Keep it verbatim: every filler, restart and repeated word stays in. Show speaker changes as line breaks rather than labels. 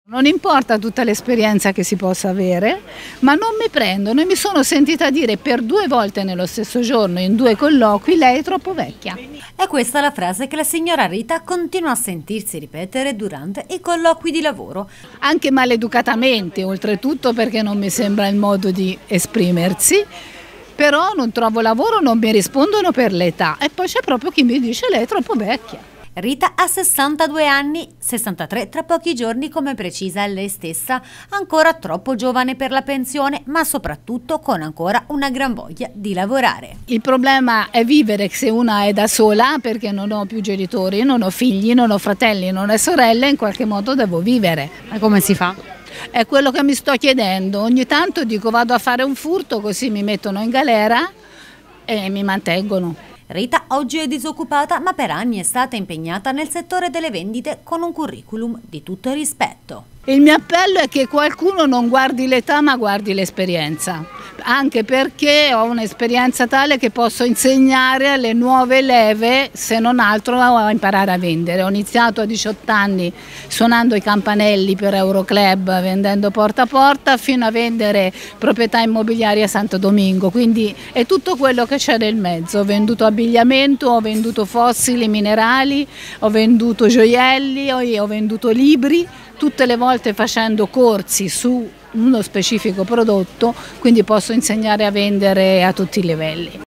Non importa tutta l'esperienza che si possa avere, ma non mi prendono e mi sono sentita dire per due volte nello stesso giorno, in due colloqui, lei è troppo vecchia.
È questa la frase che la signora Rita continua a sentirsi ripetere durante i colloqui di lavoro.
Anche maleducatamente, oltretutto, perché non mi sembra il modo di esprimersi, però non trovo lavoro, non mi rispondono per l'età e poi c'è proprio chi mi dice lei è troppo vecchia.
Rita ha sessantadue anni, sessantatré tra pochi giorni come precisa lei stessa, ancora troppo giovane per la pensione ma soprattutto con ancora una gran voglia di lavorare.
Il problema è vivere se una è da sola perché non ho più genitori, non ho figli, non ho fratelli, non ho sorelle, in qualche modo devo vivere.
Ma come si fa?
È quello che mi sto chiedendo, ogni tanto dico vado a fare un furto così mi mettono in galera e mi mantengono.
Rita oggi è disoccupata ma per anni è stata impegnata nel settore delle vendite con un curriculum di tutto rispetto.
Il mio appello è che qualcuno non guardi l'età ma guardi l'esperienza, anche perché ho un'esperienza tale che posso insegnare alle nuove leve, se non altro a imparare a vendere. Ho iniziato a diciotto anni suonando i campanelli per Euroclub, vendendo porta a porta, fino a vendere proprietà immobiliari a Santo Domingo, quindi è tutto quello che c'è nel mezzo. Ho venduto abbigliamento, ho venduto fossili, minerali, ho venduto gioielli, ho, ho venduto libri, tutte le volte facendo corsi su uno specifico prodotto, quindi posso insegnare a vendere a tutti i livelli.